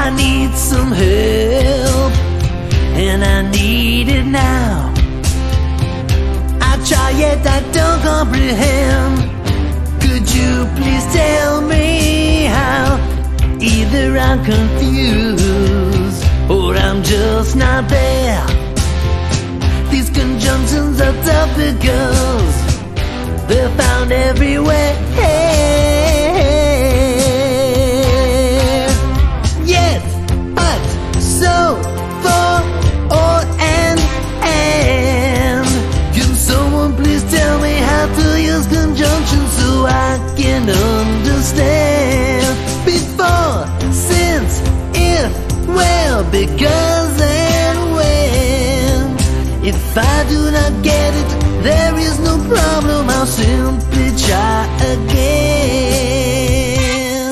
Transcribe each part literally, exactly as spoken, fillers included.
I need some help, and I need it now. I try yet I don't comprehend. Could you please tell me how? Either I'm confused or I'm just not there. These conjunctions are tough because they're found everywhere. Yes, but, so, for, or, and, and. Can someone please tell me how to use conjunctions so I can understand? Before, since, if, well, because, and when. If I do not get it, there is no problem, I'll simply try again.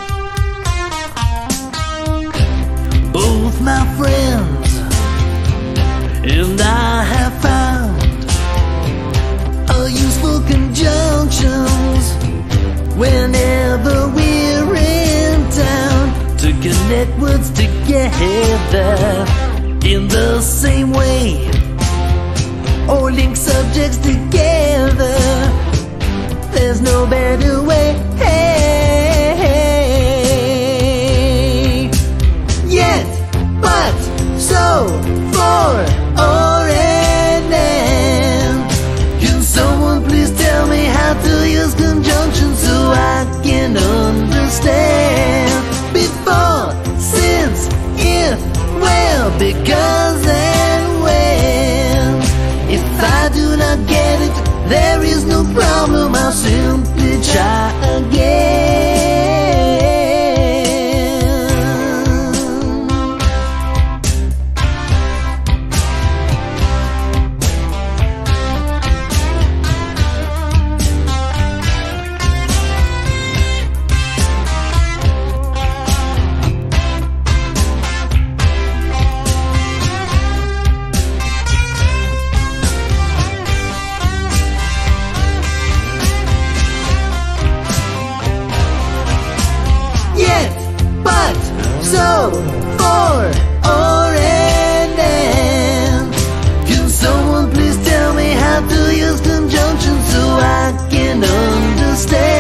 Both my friends and I have found are useful conjunctions whenever we're in town, to connect words together in the same way, or link subjects together. There's no better way. Yet, but, so, for, or, and, and. Can someone please tell me how to use conjunctions so I can understand? Before, since, if, well, because, and when. If I do not get it, there is no problem, I'll simply try again. So, for, or, and, and. Can someone please tell me how to use conjunctions so I can understand?